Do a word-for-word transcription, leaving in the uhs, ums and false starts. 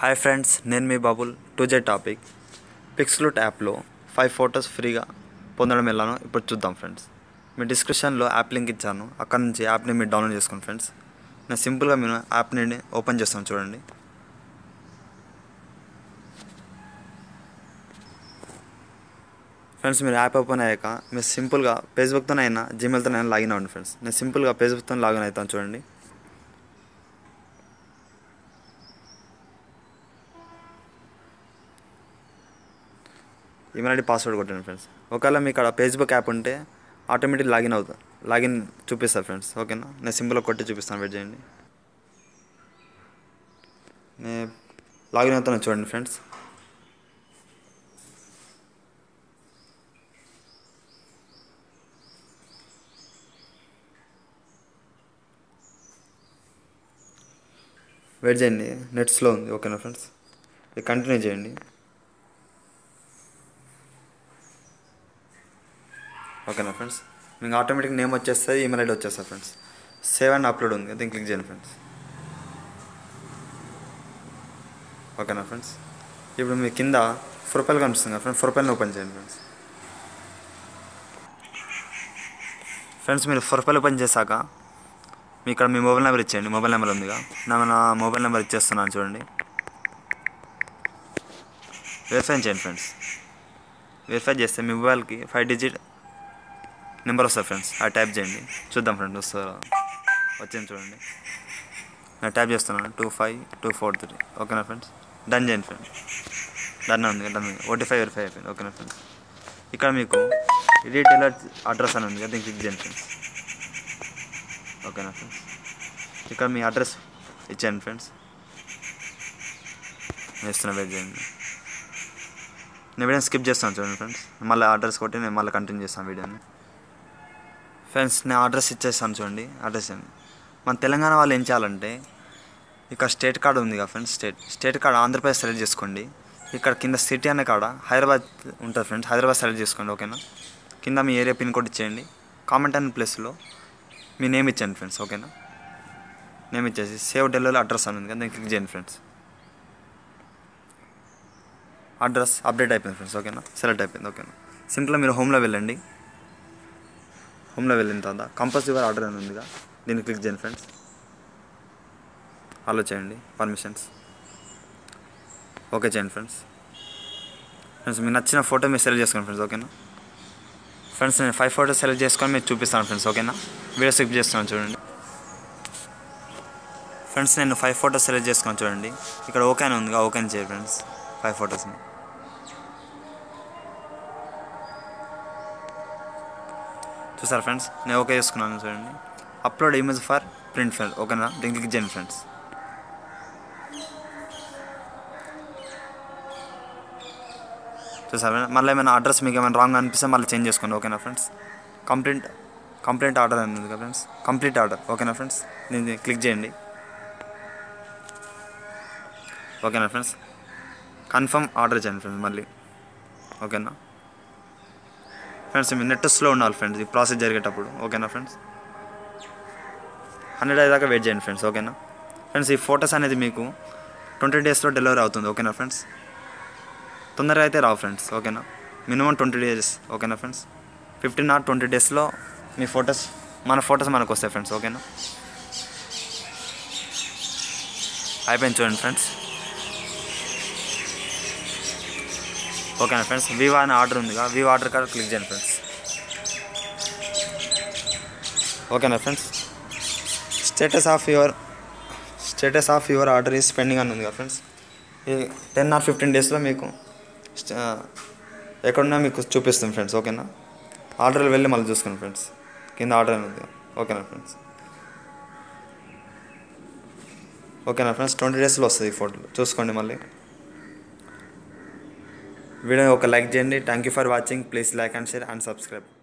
Hi friends, నేను మీ Babul. Today topic పిక్స్లూట్ యాప్లో ఫైవ్ ఫొటోస్ ఫ్రీగా పొందడం ఎలానో ఇప్పుడు చూద్దాం ఫ్రెండ్స్. మీ డిస్క్రిప్షన్లో యాప్ లింక్ ఇచ్చాను, అక్కడ నుంచి యాప్ని మీరు డౌన్లోడ్ చేసుకోండి ఫ్రెండ్స్. నేను సింపుల్గా మీరు యాప్ని ఓపెన్ చేస్తాను చూడండి. ఫ్రెండ్స్, మీరు యాప్ ఓపెన్ అయ్యాక మీరు సింపుల్గా ఫేస్బుక్తోనైనా జీమెయిల్తోనైనా లాగిన్ అవ్వండి ఫ్రెండ్స్. నేను సింపుల్గా ఫేస్బుక్తో లాగిన్ అవుతాను చూడండి. ఈమెయిల్ ఐడి పాస్వర్డ్ కొట్టండి ఫ్రెండ్స్. ఒకవేళ మీకు అక్కడ ఫేస్బుక్ యాప్ ఉంటే ఆటోమేటిక్ లాగిన్ అవుతా లాగిన్ చూపిస్తారు ఫ్రెండ్స్. ఓకేనా, నేను సింపుల్గా కొట్టి చూపిస్తాను, వెయిట్ చేయండి. నేను లాగిన్ అవుతాను చూడండి ఫ్రెండ్స్. వెయిట్ చేయండి, నెట్ స్లో ఉంది. ఓకేనా ఫ్రెండ్స్, ఇది కంటిన్యూ చేయండి. ఓకేనా ఫ్రెండ్స్, మీకు ఆటోమేటిక్ నేమ్ వచ్చేస్తుంది, ఈమెయిల్ ఐడి వచ్చేస్తుంది ఫ్రెండ్స్. సేవ్ అండ్ అప్లోడ్ ఉంది, దీన్ని క్లిక్ చేయండి ఫ్రెండ్స్. ఓకేనా ఫ్రెండ్స్, ఇప్పుడు మీ కింద ప్రొఫైల్ కనిపిస్తుంది కదా ఫ్రెండ్స్, ప్రొఫైల్ని ఓపెన్ చేయండి ఫ్రెండ్స్. ఫ్రెండ్స్, మీరు ప్రొఫైల్ ఓపెన్ చేశాక మీ ఇక్కడ మీ మొబైల్ నెంబర్ ఇచ్చేయండి. మొబైల్ నెంబర్ ఉందిగా, నా నా మొబైల్ నెంబర్ ఇచ్చేస్తున్నాను చూడండి. వెరిఫై చేయండి ఫ్రెండ్స్. వెరిఫై చేస్తే మీ మొబైల్కి ఫైవ్ డిజిట్ నెంబర్ వస్తుంది ఫ్రెండ్స్, అది టైప్ చేయండి. చూద్దాం ఫ్రెండ్స్ వస్తుందా, వచ్చింది చూడండి. నేను టైప్ చేస్తున్నాను two five two four three. ఓకేనా ఫ్రెండ్స్, డన్ చేయండి ఫ్రెండ్స్. డన్ ఉంది, డన్ ఉంది. ఓటీఫై వెరిఫై అయిపోయింది. ఓకేనా ఫ్రెండ్స్, ఇక్కడ మీకు రీటైలర్ అడ్రస్ అని ఉంది కదా, దీన్ని క్లిక్ చేయండి ఫ్రెండ్స్. ఓకేనా ఫ్రెండ్స్, ఇక్కడ మీ అడ్రస్ ఇచ్చేయండి ఫ్రెండ్స్. వేస్తున్నా, వెయిట్ చేయండి. నేను వీడియోని స్కిప్ చేస్తాను చూడండి ఫ్రెండ్స్. మళ్ళీ అడ్రస్ కొట్టి నేను మళ్ళీ కంటిన్యూ చేస్తాను వీడియోని. ఫ్రెండ్స్, నేను అడ్రస్ ఇచ్చేస్తాను చూడండి. అడ్రస్ అండి, మన తెలంగాణ వాళ్ళు ఏం చేయాలంటే ఇక్కడ స్టేట్ కార్డు ఉంది కదా friends, state state card Andhra Pradesh select చేసుకోండి. ఇక్కడ కింద సిటీ అనే కాడ హైదరాబాద్ ఉంటుంది ఫ్రెండ్స్, హైదరాబాద్ సెలెక్ట్ చేసుకోండి. ఓకేనా, కింద మీ ఏరియా పిన్ కోడ్ ఇచ్చేయండి. కామెంట్ అనే ప్లేస్లో మీ నేమ్ ఇచ్చేయండి ఫ్రెండ్స్. ఓకేనా, నేమ్ ఇచ్చేసి సేవ్ డెలివరీ అడ్రస్ అని ఉంది కదా, నేను క్లిక్ చేయండి ఫ్రెండ్స్. అడ్రస్ అప్డేట్ అయిపోయింది ఫ్రెండ్స్. ఓకేనా, సెలెక్ట్ అయిపోయింది. ఓకేనా, సింపుల్గా మీరు హోమ్లో వెళ్ళండి. హోమ్లో వెళ్ళిన తర్వాత కంపల్సరీ యువర్ ఆర్డర్ అని ఉందిగా, దీన్ని క్లిక్ చేయండి ఫ్రెండ్స్. అలో చేయండి, పర్మిషన్స్ ఓకే చేయండి ఫ్రెండ్స్. ఫ్రెండ్స్, మీకు నచ్చిన ఫోటో మీరు సెలెక్ట్ చేసుకోండి ఫ్రెండ్స్. ఓకేనా ఫ్రెండ్స్, నేను ఫైవ్ ఫోటోస్ సెలెక్ట్ చేసుకొని మీకు చూపిస్తాను ఫ్రెండ్స్. ఓకేనా, వీడియో స్కిప్ చేస్తున్నాను చూడండి. ఫ్రెండ్స్, నేను ఫైవ్ ఫోటోస్ సెలెక్ట్ చేసుకొని చూడండి. ఇక్కడ ఓకే అని ఉందిగా, ఓకే చేయండి ఫ్రెండ్స్. ఫైవ్ ఫోటోస్ని చూసారు ఫ్రెండ్స్, నేను ఓకే చేసుకున్నాను చూడండి. Upload image for print file. ఓకేనా, దీన్ని క్లిక్ చేయండి ఫ్రెండ్స్. చూసారు, మళ్ళీ ఏమైనా అడ్రస్ మీకు ఏమైనా రాంగ్ అనిపిస్తే మళ్ళీ చేంజ్ చేసుకోండి. ఓకేనా ఫ్రెండ్స్, కంప్లీట్ కంప్లీట్ ఆర్డర్ అని ఉంది కదా ఫ్రెండ్స్, కంప్లీట్ ఆర్డర్. ఓకేనా ఫ్రెండ్స్, దీన్ని క్లిక్ చేయండి. ఓకేనా ఫ్రెండ్స్, కన్ఫర్మ్ ఆర్డర్ చేయండి ఫ్రెండ్స్ మళ్ళీ. ఓకేనా ఫ్రెండ్స్, మీ నెట్ స్లో ఉండాలి ఫ్రెండ్స్ ఈ ప్రాసెస్ జరిగేటప్పుడు. ఓకేనా ఫ్రెండ్స్, హండ్రెడ్ అయ్యేదాకా వెయిట్ చేయండి ఫ్రెండ్స్. ఓకేనా ఫ్రెండ్స్, ఈ ఫొటోస్ అనేది మీకు ట్వంటీ డేస్లో డెలివరీ అవుతుంది. ఓకేనా ఫ్రెండ్స్, తొందరగా అయితే రావు ఫ్రెండ్స్. ఓకేనా, మినిమం ట్వంటీ డేస్. ఓకేనా ఫ్రెండ్స్, ఫిఫ్టీన్ ఆర్ ట్వంటీ డేస్లో మీ ఫొటోస్ మన ఫొటోస్ మనకు వస్తాయి ఫ్రెండ్స్. ఓకేనా, అయిపోయింది చూడండి ఫ్రెండ్స్. ఓకేనా ఫ్రెండ్స్, వివో అనే ఆర్డర్ ఉందిగా, వివో ఆర్డర్ కార్డ్ క్లిక్ చేయండి ఫ్రెండ్స్. ఓకేనా friends, status of your status of your order is pending అని ఉంది కదా ఫ్రెండ్స్. ఈ టెన్ ఆర్ ఫిఫ్టీన్ డేస్లో మీకు ఎక్కడున్నా మీకు చూపిస్తుంది ఫ్రెండ్స్. ఓకేనా, ఆర్డర్లు వెళ్ళి మళ్ళీ చూసుకోండి ఫ్రెండ్స్, కింద ఆర్డర్ అని ఉంది. ఓకేనా ఫ్రెండ్స్, ఓకేనా ఫ్రెండ్స్, ట్వంటీ డేస్లో వస్తుంది ఈ ఫోటోలు చూసుకోండి. మళ్ళీ వీడియో ఒక లైక్ చేయండి. Thank you for watching. Please like and share and subscribe.